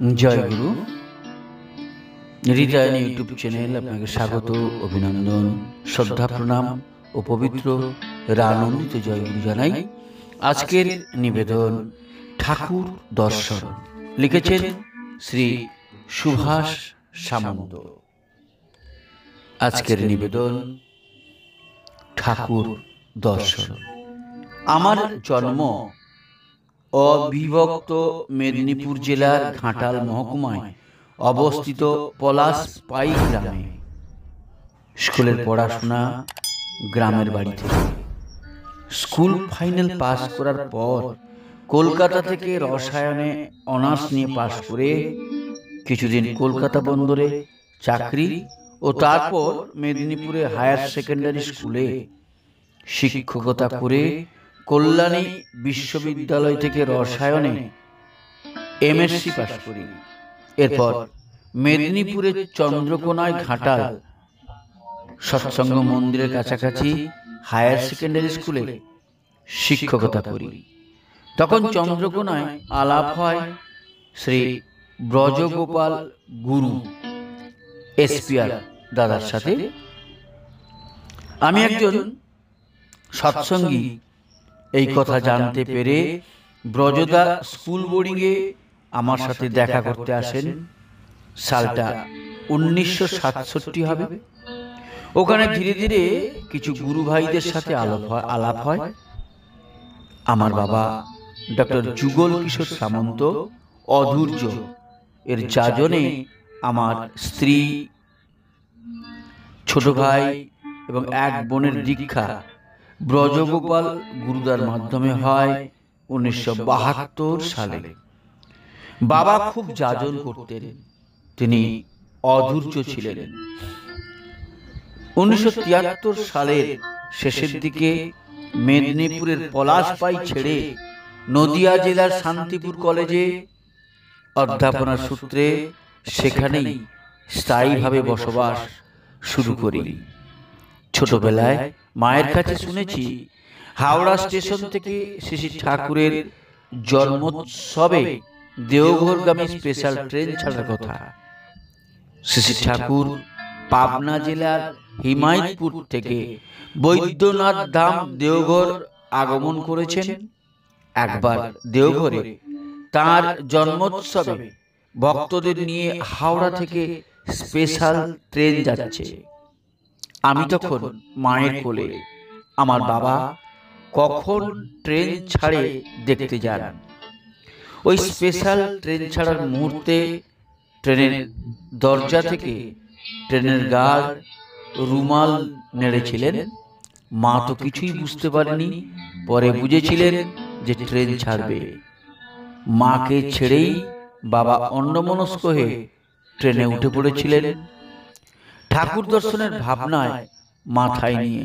জয় গুরু হৃদয়ায়ন YouTube channel আপনাকে স্বাগত, অভিনন্দন, শ্রদ্ধা, প্রণাম ও পবিত্র আনন্দিত জয় গুরু জানাই। আজকের নিবেদন ঠাকুর দর্শন, লিখেছেন শ্রী সুভাষ সামন্ত। আজকের নিবেদন ঠাকুর দর্শন। আমার জন্ম অবিভক্ত মেদিনীপুর জেলার ঘাটাল মহকুমায় অবস্থিত পলাশপাই গ্রামে। স্কুলের পড়াশোনা গ্রামের বাড়ি থেকে। স্কুল ফাইনাল পাস করার পর কলকাতা থেকে রসায়নে অনার্স নিয়ে পাশ করে কিছুদিন কলকাতা বন্দরে চাকরি ও তারপর মেদিনীপুরে হায়ার সেকেন্ডারি স্কুলে শিক্ষকতা করে কল্যাণী বিশ্ববিদ্যালয় থেকে রসায়নে এমএসসি পাশ করি। এরপর মেদিনীপুরের চন্দ্রকোনায় ঘাটাল সৎসঙ্গ মন্দিরের কাছাকাছি হায়ার সেকেন্ডারি স্কুলে শিক্ষকতা করি। তখন চন্দ্রকোনায় আলাপ হয় শ্রী ব্রজগোপাল গুরু এসপিআর দাদার সাথে। আমি একজন সৎসঙ্গী এই কথা জানতে পেরে ব্রজদা স্কুল বোর্ডিংয়ে আমার সাথে দেখা করতে আসেন। সালটা 1967 হবে। ওখানে ধীরে ধীরে কিছু গুরু ভাইদের সাথে আলাপ হয়। আমার বাবা ডক্টর যুগল কিশোর সামন্ত অধূর্য এর যাজনে আমার স্ত্রী, ছোট ভাই এবং এক বোনের দীক্ষা ব্রজগোপাল গুরুদার মাধ্যমে হয় 1972 সালে। বাবা খুব যাজন করতেন, তিনি অধূর্য ছিলেন। 1973 সালের শেষের দিকে মেদিনীপুরের পলাশপাই ছেড়ে নদিয়া জেলার শান্তিপুর কলেজে অধ্যাপনার সূত্রে সেখানেই স্থায়ীভাবে বসবাস শুরু করি। ছোটবেলায় মায়ের কাছে শুনেছি হাওড়া স্টেশন থেকে শ্রী ঠাকুরের জন্মোৎসবে দেওঘরগামী স্পেশাল ট্রেন ছাড়ার কথা। শ্রী ঠাকুর পাবনা জেলার হিমায়তপুর থেকে বৈদ্যনাথ ধাম দেওঘর আগমন করেছেন। একবার দেওঘরে তাঁর জন্মোৎসবে ভক্তদের নিয়ে হাওড়া থেকে স্পেশাল ট্রেন যাচ্ছে। আমি তখন মায়ের কোলে। আমার বাবা কখন ট্রেন ছাড়ে দেখতে যান। ওই স্পেশাল ট্রেন ছাড়ার মুহূর্তে ট্রেনের দরজা থেকে ট্রেনের গার্ড রুমাল নেড়েছিলেন। মা তো কিছুই বুঝতে পারেনি, পরে বুঝেছিলেন যে ট্রেন ছাড়বে। মাকে ছেড়েই বাবা অন্যমনস্ক হয়ে ট্রেনে উঠে পড়েছিলেন, ঠাকুর দর্শনের ভাবনায় মাথায় নিয়ে।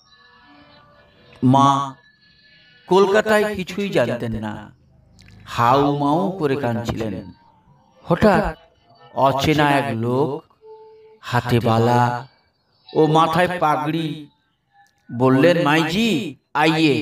মা কলকাতায় কিছুই জানতেন না, হাউ মাউ করে কাঁদছিলেন। হঠাৎ অচেনা এক লোক, হাতে বালা ও মাথায় পাগড়ি, বললেন, মাইজি আইয়ে।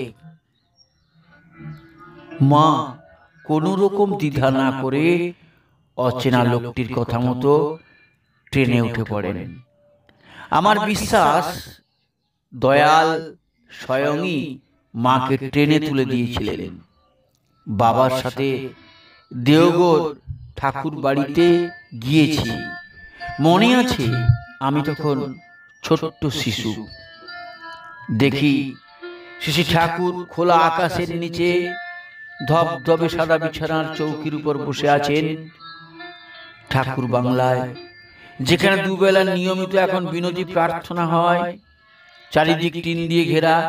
মা কোনো রকম দ্বিধা না করে অচেনা লোকটির কথা মতো ট্রেনে উঠে পড়েন। আমার বিশ্বাস দয়াল স্বয়ংই মাকে ট্রেনে তুলে দিয়েছিলেন। বাবার সাথে দেওঘর ঠাকুর বাড়িতে গিয়েছি। মনে আছে আমি তখন ছোট্ট শিশু। দেখি শ্রী ঠাকুর খোলা আকাশের নিচে ধবধবে সাদা বিছানার চৌকির উপর বসে আছেন। ঠাকুর বাংলায়, যেখানে দুবেলা নিয়মিত এখন বিনোদী প্রার্থনা হয়, চারিদিক টিন দিয়ে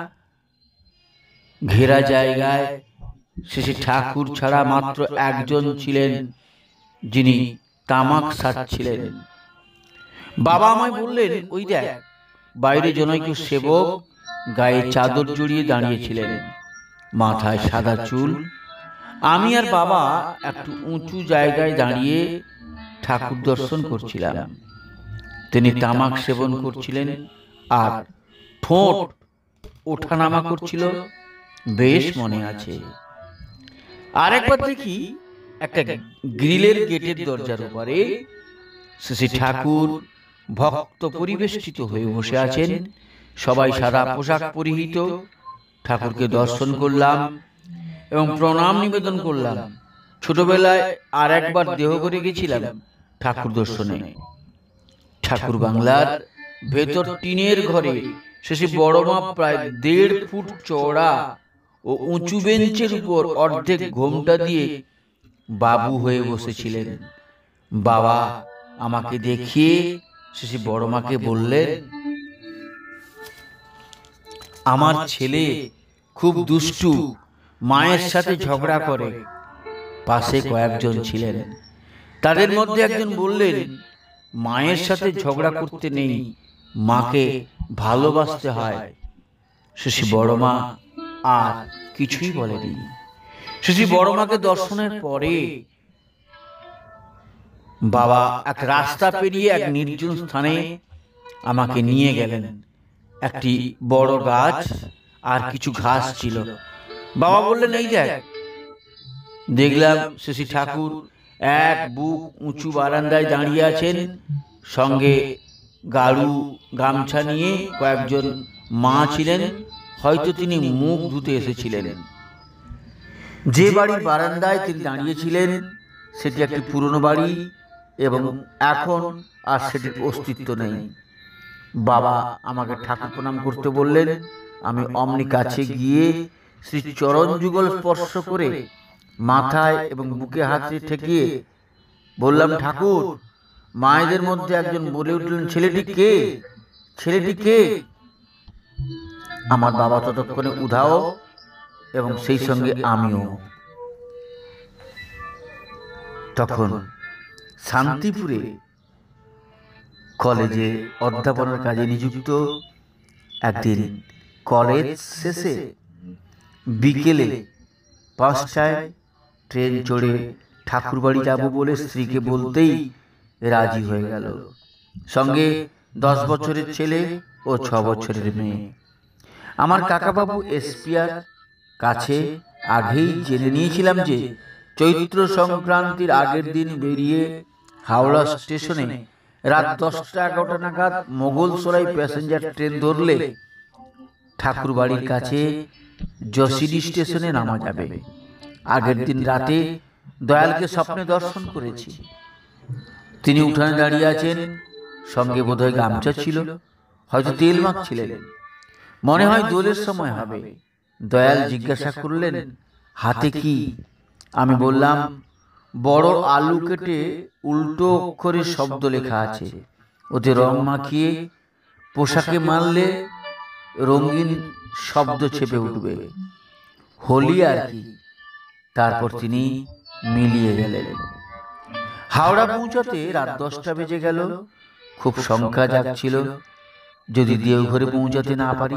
ঘেরা জায়গায় শ্রী ঠাকুর ছাড়া মাত্র একজন ছিলেন, যিনি তামাক সারছিলেন। বাবা আমায় বললেন, ওই দেখ, বাইরে জনৈক সেবক গায়ে চাদর জড়িয়ে দাঁড়িয়েছিলেন, মাথায় সাদা চুল। আমি আর বাবা একটু উঁচু জায়গায় দাঁড়িয়ে ঠাকুর দর্শন করছিলাম। তিনি তামাক সেবন করছিলেন আর ঠোঁট ওঠানামা করছিল, বেশ মনে আছে। আরেকবার দেখি একটা গ্রিলের গেটের দরজার উপরে শ্রী ঠাকুর ভক্ত পরিবেষ্টিত হয়ে বসে আছেন। সবাই সাদা পোশাক পরিহিত। ঠাকুরকে দর্শন করলাম এবং প্রণাম নিবেদন করলাম। ছোটবেলায় আর একবার দেহ করে গেছিলাম ঠাকুর দর্শনে। ঠাকুর বাংলার ভেতর টিনের ঘরে শেষে বড় মা প্রায় 1.5 ফুট চওড়া ও উঁচু বেঞ্চের উপর অর্ধেক ঘোমটা দিয়ে বাবু হয়ে বসেছিলেন। বাবা আমাকে দেখিয়ে শেষে বড় মাকে বললেন, আমার ছেলে খুব দুষ্টু, মায়ের সাথে ঝগড়া করে। পাশে কয়েকজন ছিলেন, তাদের মধ্যে একজন বললেন, মায়ের সাথে ঝগড়া করতে নেই, মাকে ভালোবাসতে হয়। শেষে বড় মা আর কিছুই বলেনি। শেষে বড় মাকে দর্শনের পরে বাবা এক রাস্তা পেরিয়ে এক নির্জন স্থানে আমাকে নিয়ে গেলেন। একটি বড় গাছ আর কিছু ঘাস ছিল। বাবা বললেন, এই দেখ। দেখলাম শ্রী ঠাকুর এক বুক উঁচু বারান্দায় দাঁড়িয়ে আছেন। সঙ্গে গাড়ু গামছা নিয়ে কয়েকজন মা ছিলেন, হয়তো তিনি মুখ ধুতে এসেছিলেন। যে বাড়ির বারান্দায় তিনি দাঁড়িয়েছিলেন সেটি একটি পুরনো বাড়ি এবং এখন আর সেটির অস্তিত্ব নেই। বাবা আমাকে ঠাকুর প্রণাম করতে বললেন। আমি অমনি কাছে গিয়ে শ্রী চরণ যুগল স্পর্শ করে মাথায় এবং বুকে হাতে ঠেকিয়ে বললাম, ঠাকুর, মায়েদের মধ্যে একজন বলে উঠলেন, ছেলেটি কে? ছেলেটি কে? আমার বাবা ততক্ষণে উধাও এবং সেই সঙ্গে আমিও। তখন শান্তিপুরে কলেজে অধ্যাপনার কাজে নিযুক্ত। একদিন কলেজ শেষে বিকেলে 5টায় ট্রেন চড়ে ঠাকুরবাড়ি যাব বলে স্ত্রীকে বলতেই রাজি হয়ে গেল। সঙ্গে 10 বছরের ছেলে ও 6 বছরের মেয়ে। আমার কাকাবাবু এসপিআর কাছে আগেই জেনে নিয়েছিলাম যে চৈত্র সংক্রান্তির আগের দিন বেরিয়ে হাওড়া স্টেশনে রাত 10টা-11টা নাগাদ মোগলসরাই প্যাসেঞ্জার ট্রেন ধরলে ঠাকুরবাড়ির কাছে জসিডি স্টেশনে নামা যাবে। আগের দিন রাতে দয়ালকে স্বপ্নে দর্শন করেছি। তিনি উঠানে দাঁড়িয়ে আছেন, সঙ্গে বোধহয় গামছা ছিল, হয়তো তেল মাখছিলেন। মনে হয় দোলের সময় হবে। দয়াল জিজ্ঞাসা করলেন, হাতে কি? আমি বললাম, বড় আলু কেটে উল্টো অক্ষরে শব্দ লেখা আছে, ওতে রং মাখিয়ে পোশাকে মারলে রঙিন শব্দ ছেপে উঠবে, হোলি আর কি। তারপর তিনি মিলিয়ে গেলেন। হাওড়া পৌঁছাতে রাত 10টা বেজে গেল। খুব শঙ্কা জাগছিল যদি দেওঘরে পৌঁছাতে না পারি।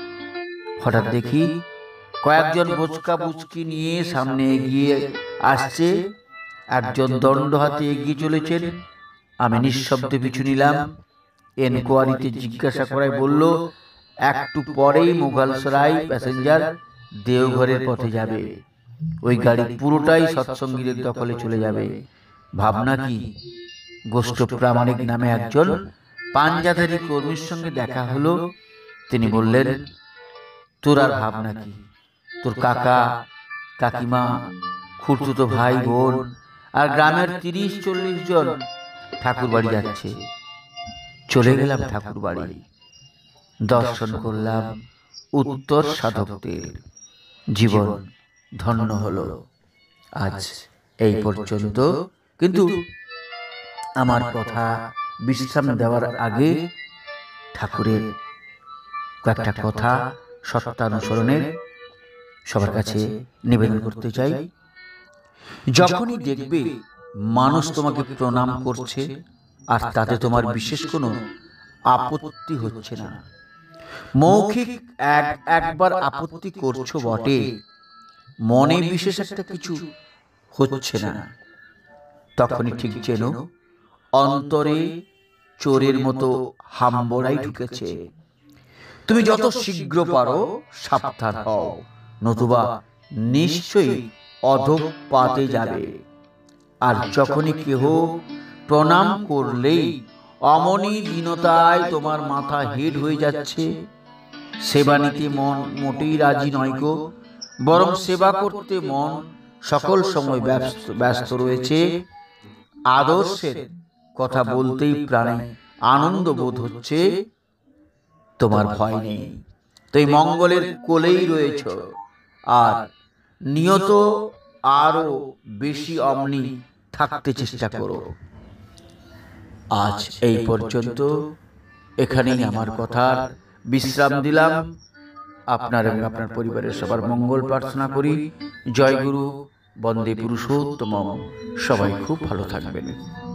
হঠাৎ দেখি কয়েকজন বোচকা বুচকি নিয়ে সামনে এগিয়ে আসছে। একজন দণ্ড হাতে এগিয়ে চলেছেন। আমি নিঃশব্দে পিছু নিলাম। এনকোয়ারিতে জিজ্ঞাসা করায় বলল, একটু পরেই মোগলসরাই প্যাসেঞ্জার দেওঘরের পথে যাবে। ওই গাড়ি পুরোটাই সৎসঙ্গীদের দখলে চলে যাবে। ভাবনা কি? গোষ্ঠ প্রামাণিক নামে একজন পাঞ্জাধারী কর্মীর সঙ্গে দেখা হলো। তিনি বললেন, তোর আর ভাবনা কি? তোর কাকা কাকিমা, খুড়তুতো ভাই বোন আর গ্রামের 30-40 জন ঠাকুর বাড়ি যাচ্ছে। চলে গেলাম ঠাকুর বাড়ি। দর্শন করলাম উত্তর সাধকদের। জীবন ধন্য হলো। আজ এই পর্যন্ত। কিন্তু আমার কথা বিশ্রাম দেওয়ার আগে ঠাকুরের কয়েকটা কথা সত্যানুসরণের সবার কাছে নিবেদন করতে চাই। যখনই দেখবে মানুষ তোমাকে প্রণাম করছে আর তাতে তোমার বিশেষ কোনো আপত্তি হচ্ছে না, মৌখিক একবার আপত্তি করছো বটে, মনে বিশেষ একটা কিছু হচ্ছে না, তখনই ঠিক যেন অন্তরে চোরের মতো হাম্বড়াই ঢুকেছে। তুমি যত শীঘ্র পারো সাবধান হও, নতুবা নিশ্চয়ই অধঃপাতে যাবে। আর যখনই কেহ প্রণাম করলেই অমনি দীনতায় তোমার মাথা হেড হয়ে যাচ্ছে। সেবা নিতে মন মোটেই রাজি নয় গো, বরং সেবা করতে মন সকল সময় ব্যস্ত রয়েছে। আদর্শের কথা বলতেই প্রাণে আনন্দ বোধ হচ্ছে, তোমার ভয় নেই, তুই মঙ্গলের কোলেই রয়েছ। আর নিয়ত আরো বেশি অমনি থাকতে চেষ্টা করো। আজ এই পর্যন্ত, এখানেই আমার কথার বিশ্রাম দিলাম। আপনার এবং আপনার পরিবারের সবার মঙ্গল প্রার্থনা করি। জয় গুরু, বন্দে পুরুষোত্তম। সবাই খুব ভালো থাকবেন।